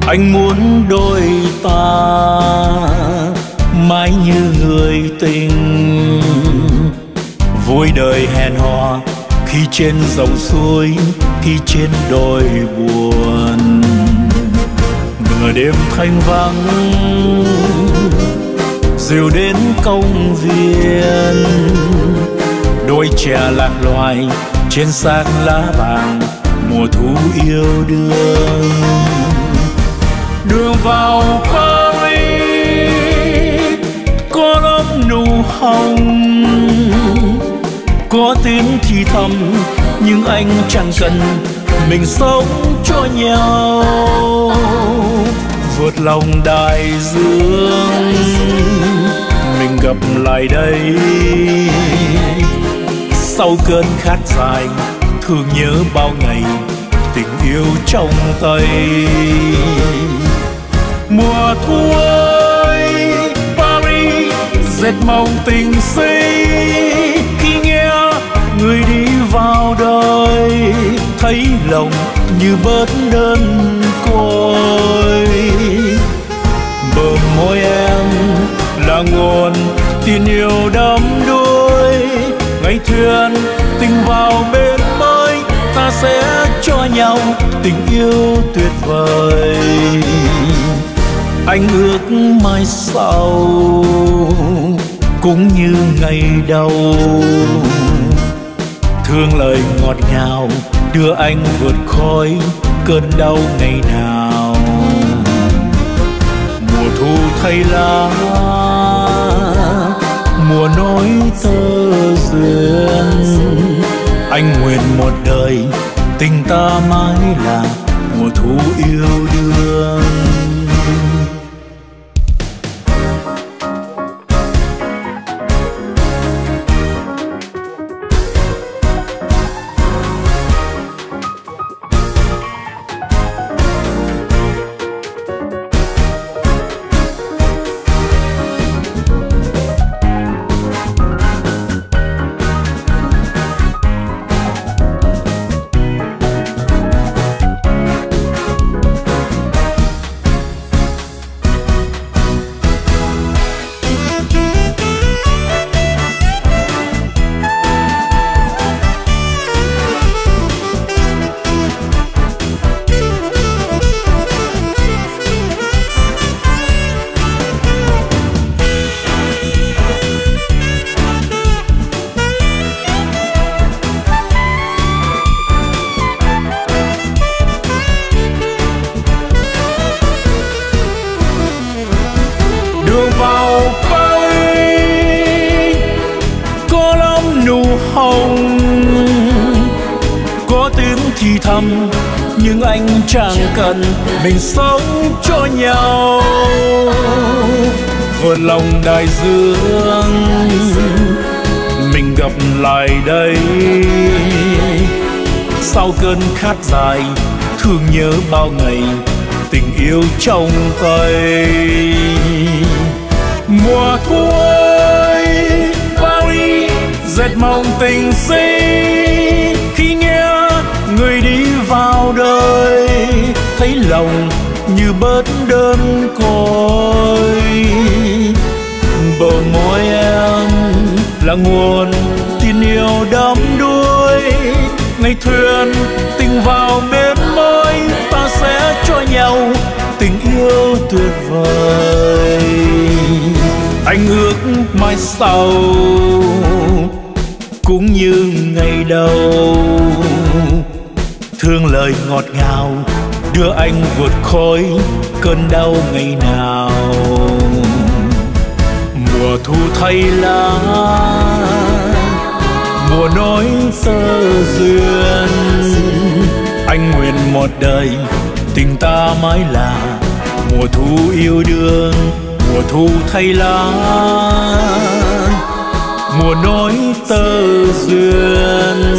Anh muốn đôi ta mãi như người tình, vui đời hẹn hò khi trên dòng suối, khi trên đồi buồn. Nửa đêm thanh vắng dìu đến công viên, đôi trẻ lạc loài trên xác lá vàng, mùa thu yêu đương. Đường vào Paris có lắm nụ hồng, có tiếng thì thầm nhưng anh chẳng cần, mình sống cho nhau. Vượt lòng đại dương mình gặp lại đây, sau cơn khát dài thương nhớ bao ngày tình yêu trong tay. Mùa thu ơi Paris dệt mộng tình si, khi nghe người đi vào đời thấy lòng như bớt đơn côi. Bờ môi em là nguồn tình yêu đắm đuối, ngày thuyền tình vào bên mới ta sẽ cho nhau tình yêu tuyệt vời. Anh ước mai sau cũng như ngày đầu, thương lời ngọt ngào đưa anh vượt khói cơn đau ngày nào. Mùa thu thay lá, mùa nối tơ duyên, anh nguyện một đời tình ta mãi là mùa thu yêu đương. Đường vào Paris có lắm nụ hồng, có tiếng thì thầm nhưng anh chẳng cần, mình sống cho nhau. Vượt lòng đại dương mình gặp lại đây, sau cơn khát dài thương nhớ bao ngày tình yêu trong tay. Mùa thu ơi Paris dệt mộng tình si, khi nghe người đi vào đời thấy lòng như bớt đơn côi. Bờ môi em là nguồn tình yêu đắm đuối, ngày thuyền tình vào bên mới ta sẽ cho nhau tình yêu tuyệt vời. Anh ước mai sau cũng như ngày đầu, thương lời ngọt ngào đưa anh vượt khói cơn đau ngày nào. Mùa thu thay lá, mùa nối tơ duyên, anh nguyện một đời tình ta mãi là mùa thu yêu đương. Mùa thu thay lá, mùa nối tơ duyên,